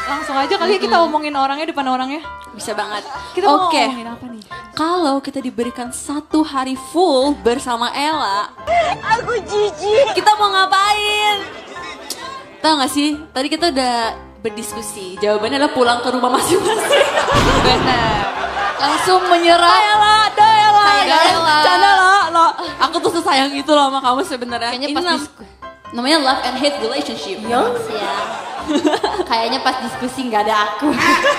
Langsung aja kali ya kita omongin orangnya depan orangnya. Bisa banget. Kita mau Oke. ngomongin apa nih? Kalau kita diberikan 1 hari full bersama Ella, Aku jijik. kita mau ngapain? Tahu gak sih? Tadi kita udah berdiskusi. Jawabannya adalah pulang ke rumah masing-masing. Bener. Langsung menyerah. Ella, canda lah. Aku tuh sesayang itu loh sama kamu sebenarnya. Kayaknya Ini pas namanya love and hate relationship. ya. Kayaknya pas diskusi nggak ada aku.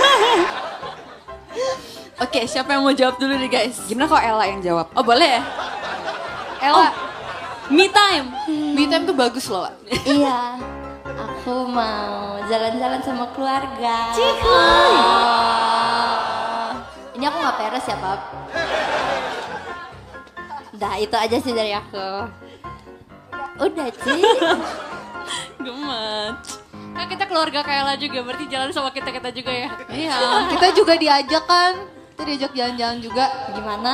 Oke, siapa yang mau jawab dulu nih guys? Gimana kalau Ella yang jawab? Oh boleh ya? Ella, Me time. Me time tuh bagus loh. Iya, aku mau jalan-jalan sama keluarga. Ini aku nggak peres ya, Pap. Udah, itu aja sih dari aku. Udah, Ci. Gemet. Kan kita keluarga Kayla juga, berarti jalan sama kita-kita juga ya. Iya. kita juga diajak kan? Kita diajak jalan-jalan juga. Gimana?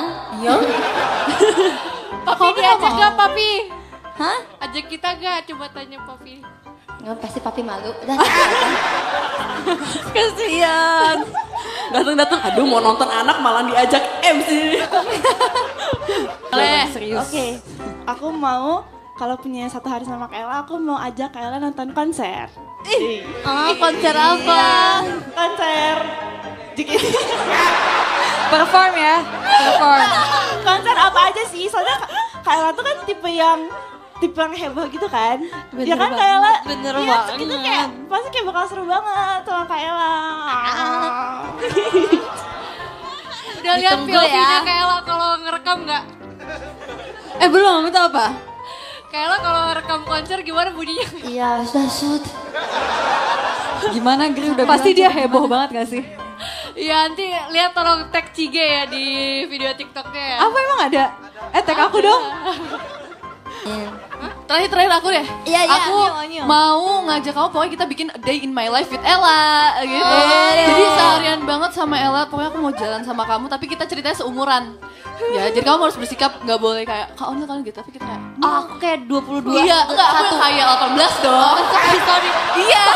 Papi diajak gak, Papi? Hah? Ajak kita gak? Coba tanya Papi. Nggak, pasti papi malu. Udah, Kasian. Datang-datang, aduh mau nonton anak malah diajak MC. Boleh. Serius. Oke, aku mau kalau punya 1 hari sama Kayla, aku mau ajak Kayla nonton konser. konser apa? Konser. Perform ya, perform. Konser apa aja sih? Soalnya Kayla tuh kan tipe yang heboh gitu kan. Bener Ya kan banget, Kayla? bener iya, banget. Itu kayak pasti kayak bakal seru banget sama Kayla. Udah lihat Ditunggu POV-nya ya. Kayla kalau ngerekam gak? Belum, itu apa? Kayla kalau rekam konser gimana bunyinya? Iya, sudah shoot. Gimana Gri udah pasti dia heboh banget gak sih? Iya, nanti lihat tolong tag Cige ya di video TikToknya ya. Apa emang ada? Tag aku dong. Terakhir aku deh. Iya, iya. Aku Nyil. mau ngajak kamu, pokoknya kita bikin a day in my life with Ella gitu. Jadi seharian banget sama Ella, pokoknya aku mau jalan sama kamu, tapi kita ceritanya seumuran. Ya, jadi kamu harus bersikap nggak boleh kayak Kak Onil kan gitu, tapi kita kayak Aku kayak 22. iya, enggak, aku yang kayak 18 dong. Sorry. Iya.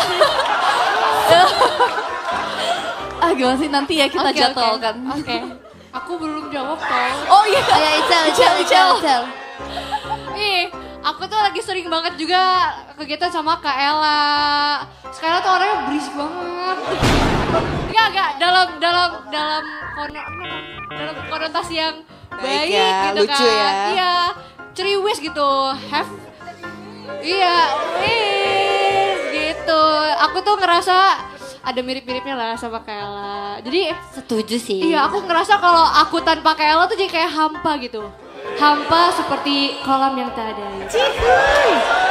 Gimana sih nanti ya kita Oke, jadwalkan. Oke. Aku belum jawab tau. Oh iya. Ayo, Icel. Ih, aku tuh lagi sering banget juga kegiatan sama Kak Ella. Sekarang tuh orangnya berisik banget. Enggak, dalam konotasi yang baik ya, gitu lucu kan. ya. Iya, ceriwis gitu. Iya, wis gitu. Aku tuh ngerasa ada mirip-miripnya lah sama Kak Ella. Jadi Setuju sih. iya, aku ngerasa kalau aku tanpa Kak Ella tuh jadi kayak hampa gitu. Hampa seperti kolam yang tak ada.